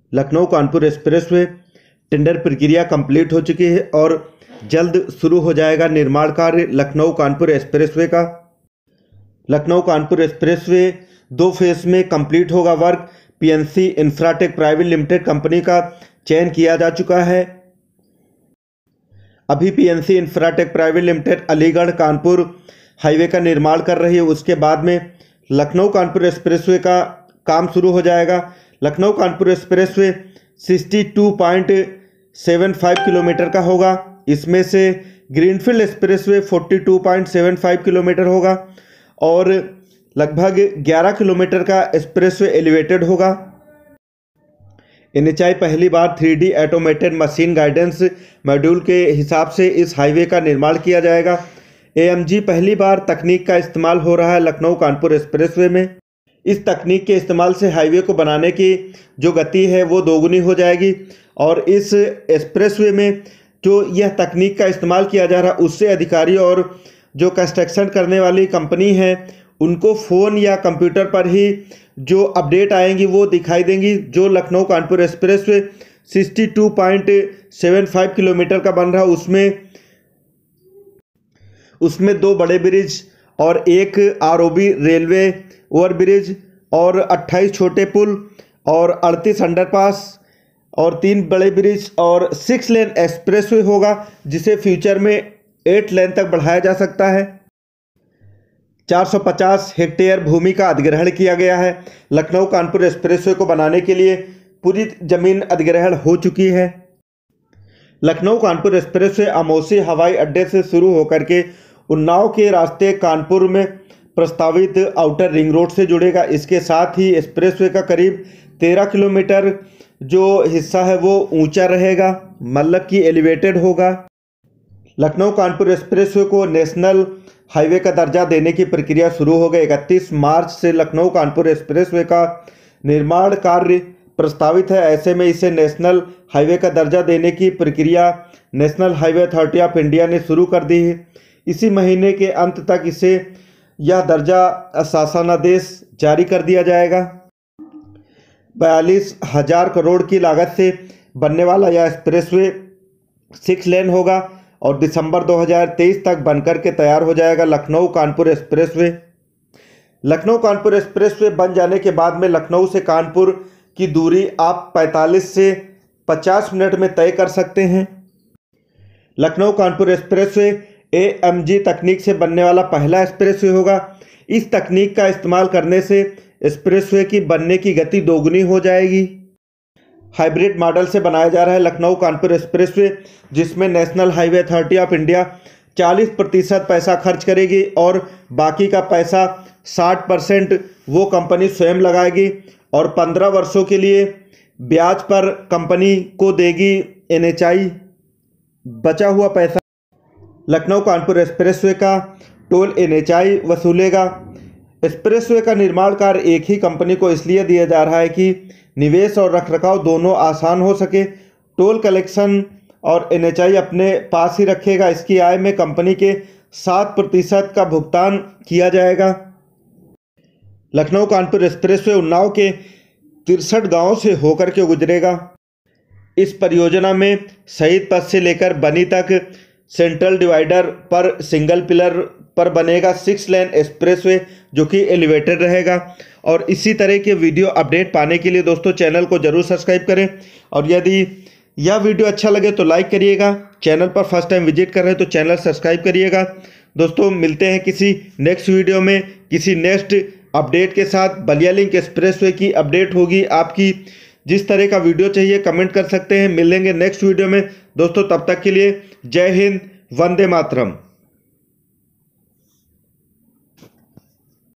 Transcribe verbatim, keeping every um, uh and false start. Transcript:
Lucknow Kanpur expressway tender प्रक्रिया complete हो चुकी है और जल्द शुरू हो जाएगा निर्माण कार्य लखनऊ कानपुर एक्सप्रेसवे का। लखनऊ कानपुर एक्सप्रेसवे दो फेज में कंप्लीट होगा work. PNC Infratech private limited company का चयन किया जा चुका है। अभी PNC Infratech private limited Aligarh Kanpur highway का निर्माण कर रही है। उसके बाद में लखनऊ कानपुर एक्सप्रेसवे का काम शुरू हो जाएगा। लखनऊ कानपुर एक्सप्रेसवे बासठ पॉइंट सात पाँच किलोमीटर का होगा। इसमें से ग्रीनफील्ड एक्सप्रेसवे बयालीस पॉइंट सात पाँच किलोमीटर होगा और लगभग ग्यारह किलोमीटर का एक्सप्रेसवे एलिवेटेड होगा। एनएचआई पहली बार three D automated machine guidance module के हिसाब से इस हाईवे का निर्माण किया जाएगा। एएमजी पहली बार तकनीक का इस्तेमाल हो रहा है लखनऊ कानपुर एक्सप्रेसवे में। इस तकनीक के इस्तेमाल से हाईवे को बनाने की जो गति है वो दोगुनी हो जाएगी और इस एक्सप्रेसवे में जो यह तकनीक का इस्तेमाल किया जा रहा है उससे अधिकारी और जो कंस्ट्रक्शन करने वाली कंपनी है उनको फ़ोन या कंप्यूटर पर ही जो अपडेट आएंगी वो दिखाई देंगी। जो लखनऊ कानपुर एक्सप्रेसवे बासठ पॉइंट सात पाँच किलोमीटर का बन रहा है उसमें उसमें दो बड़े ब्रिज और एक आरओबी रेलवे ओवरब्रिज और अट्ठाईस छोटे पुल और अड़तीस अंडरपास और तीन बड़े ब्रिज और सिक्स लेन एक्सप्रेसवे होगा, जिसे फ्यूचर में एट लेन तक बढ़ाया जा सकता है। चार सौ पचास हेक्टेयर भूमि का अधिग्रहण किया गया है। लखनऊ कानपुर एक्सप्रेसवे को बनाने के लिए पूरी जमीन अधिग्रहण हो चुकी है। लखनऊ कानपुर एक्सप्रेसवे अमौसी हवाई अड्डे से शुरू होकर के उन्नाव के रास्ते कानपुर में प्रस्तावित आउटर रिंग रोड से जुड़ेगा। इसके साथ ही एक्सप्रेसवे का करीब तेरह किलोमीटर जो हिस्सा है वो ऊंचा रहेगा, मतलब कि एलिवेटेड होगा। लखनऊ कानपुर एक्सप्रेसवे को नेशनल हाईवे का दर्जा देने की प्रक्रिया शुरू हो गई। इकतीस मार्च से लखनऊ कानपुर एक्सप्रेसवे का निर्माण कार्य प्रस्तावित है। ऐसे में इसे नेशनल हाईवे का दर्जा देने की प्रक्रिया national highway authority of India ने शुरू कर दी है। इसी महीने के अंत तक इसे यह दर्जा शासनादेश जारी कर दिया जाएगा। बयालीस हजार करोड़ की लागत से बनने वाला यह एक्सप्रेसवे सिक्स लेन होगा और दिसंबर दो हज़ार तेईस तक बनकर के तैयार हो जाएगा लखनऊ कानपुर एक्सप्रेसवे। लखनऊ कानपुर एक्सप्रेसवे बन जाने के बाद में लखनऊ से कानपुर की दूरी आप पैंतालीस से पचास मिनट में तय कर सकते हैं। लखनऊ कानपुर एक्सप्रेसवे एएमजी तकनीक से बनने वाला पहला एक्सप्रेसवे होगा। इस तकनीक का इस्तेमाल करने से एक्सप्रेसवे की बनने की गति दोगुनी हो जाएगी। हाइब्रिड मॉडल से बनाया जा रहा है लखनऊ कानपुर एक्सप्रेसवे, जिसमें national highway authority of India चालीस प्रतिशत पैसा खर्च करेगी और बाकी का पैसा साठ परसेंट वो कंपनी स्वयं लगाएगी और पंद्रह वर्षों के लिए ब्याज पर कंपनी को देगी एनएचआई बचा हुआ पैसा। लखनऊ कानपुर एक्सप्रेसवे का टोल एनएचआई वसूलेगा। एक्सप्रेसवे का निर्माण कार्य एक ही कंपनी को इसलिए दिया जा रहा है कि निवेश और रखरखाव दोनों आसान हो सके। टोल कलेक्शन और एनएचआई अपने पास ही रखेगा। इसकी आय में कंपनी के सात प्रतिशत का भुगतान किया जाएगा। लखनऊ कानपुर एक्सप्रेसवे उन्नाव के तिरसठ गांवों से होकर के गुजरेगा। इस परियोजना में शहीद पथ से लेकर बनी तक सेंट्रल डिवाइडर पर सिंगल पिलर पर बनेगा सिक्स लेन एक्सप्रेसवे जो कि एलिवेटेड रहेगा। और इसी तरह के वीडियो अपडेट पाने के लिए दोस्तों चैनल को जरूर सब्सक्राइब करें और यदि यह वीडियो अच्छा लगे तो लाइक करिएगा। चैनल पर फर्स्ट टाइम विजिट कर रहे हैं तो चैनल सब्सक्राइब करिएगा। दोस्तों मिलते हैं किसी नेक्स्ट वीडियो में किसी नेक्स्ट अपडेट के साथ। बलिया लिंक एक्सप्रेसवे की अपडेट होगी। आपकी जिस तरह का वीडियो चाहिए कमेंट कर सकते हैं। मिलेंगे नेक्स्ट वीडियो में दोस्तों, तब तक के लिए जय हिंद, वंदे मातरम।